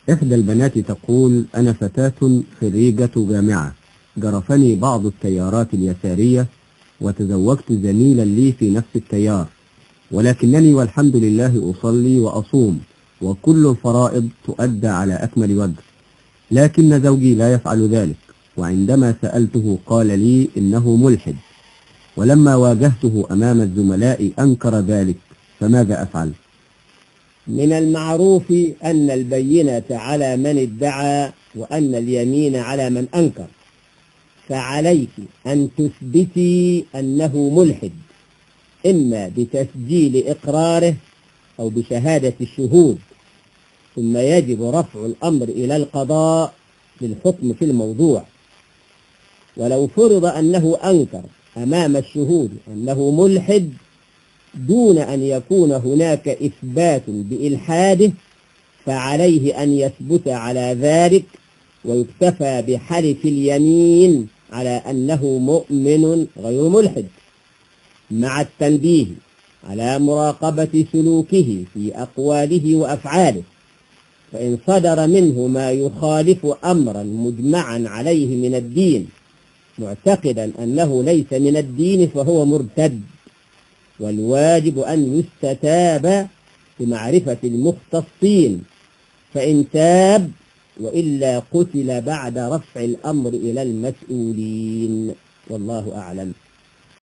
إحدى البنات تقول: أنا فتاة خريجة جامعة، جرفني بعض التيارات اليسارية وتزوجت زميلا لي في نفس التيار، ولكنني والحمد لله أصلي وأصوم وكل الفرائض تؤدى على أكمل وجه، لكن زوجي لا يفعل ذلك، وعندما سألته قال لي إنه ملحد، ولما واجهته أمام الزملاء أنكر ذلك، فماذا أفعل؟ من المعروف أن البينة على من ادعى وأن اليمين على من أنكر، فعليك أن تثبتي أنه ملحد، إما بتسجيل إقراره أو بشهادة الشهود، ثم يجب رفع الأمر إلى القضاء للحكم في الموضوع. ولو فرض أنه أنكر أمام الشهود أنه ملحد دون أن يكون هناك إثبات بإلحاده، فعليه أن يثبت على ذلك، ويكتفى بحلف اليمين على أنه مؤمن غير ملحد، مع التنبيه على مراقبة سلوكه في أقواله وأفعاله، فإن صدر منه ما يخالف أمرا مجمعا عليه من الدين معتقدا أنه ليس من الدين فهو مرتد، والواجب أن يستتاب بمعرفة المختصين، فإن تاب وإلا قتل بعد رفع الأمر إلى المسؤولين، والله أعلم.